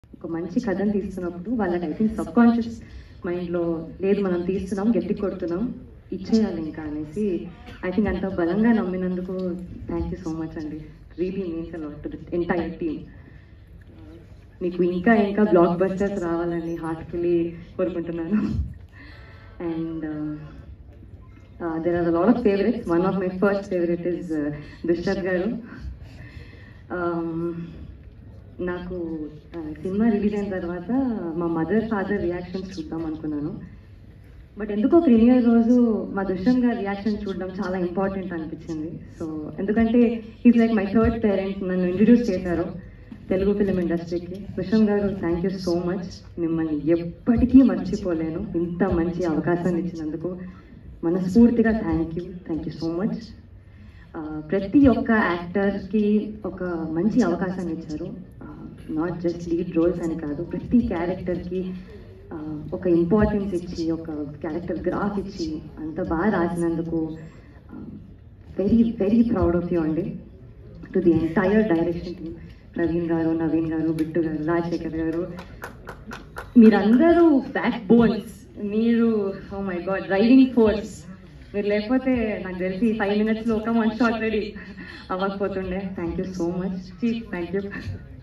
ఒక మంచి కథను తీస్తున్నప్పుడు వాళ్ళకి ఐ థింక్ సబ్ కాన్షియస్ మైండ్లో లేదు మనం తీస్తున్నాం గట్టి కొడుతున్నాం ఇచ్చేయాలి ఇంకా అనేసి ఐ థింక్ అంత బలంగా నమ్మినందుకు థ్యాంక్ యూ సో మచ్ అండి. Really means a lot to the entire team. మీకు ఇంకా ఇంకా బ్లాక్ బస్టర్స్ రావాలని హార్ట్ఫుల్లీ కోరుకుంటున్నాను. And there are a lot of favorites. One of my first favorite is దుష్రత్ గారు. నాకు సినిమా రిలీజ్ అయిన తర్వాత మా మదర్ ఫాదర్ రియాక్షన్స్ చూద్దాం అనుకున్నాను. బట్ ఎందుకో ప్రీమియర్ రోజు మా దుష్యంత్ గారి రియాక్షన్ చూడడం చాలా ఇంపార్టెంట్ అనిపించింది. సో ఎందుకంటే is like my third parent. నన్ను ఇంట్రడ్యూస్ చేశారు తెలుగు ఫిలిం ఇండస్ట్రీకి. దుష్యంత్ గారు థ్యాంక్ యూ సో మచ్. మిమ్మల్ని ఎప్పటికీ మర్చిపోలేను. ఇంత మంచి అవకాశాన్ని ఇచ్చినందుకు మనస్ఫూర్తిగా థ్యాంక్ యూ సో మచ్. ప్రతి ఒక్క యాక్టర్కి ఒక మంచి అవకాశాన్ని ఇచ్చారు. నాట్ జస్ట్ లీడ్ రోల్స్ అని కాదు, ప్రతి క్యారెక్టర్కి ఒక ఇంపార్టెన్స్ ఇచ్చి ఒక క్యారెక్టర్ గ్రాఫ్ ఇచ్చి అంత బాగా రాసినందుకు very very proud of you అండి. To the entire direction team, Praveen గారు, నవీన్ గారు, బిట్టు గారు, రాజశేఖర్ గారు, మీరందరూ బ్యాక్ బోన్స్. మీరు oh my god driving force. మీరు లేకపోతే నాకు తెలిసి 5 minutesలో ఒక 1 shot రెడీ అవ్వకపోతుండే. Thank you so much chief. Thank you.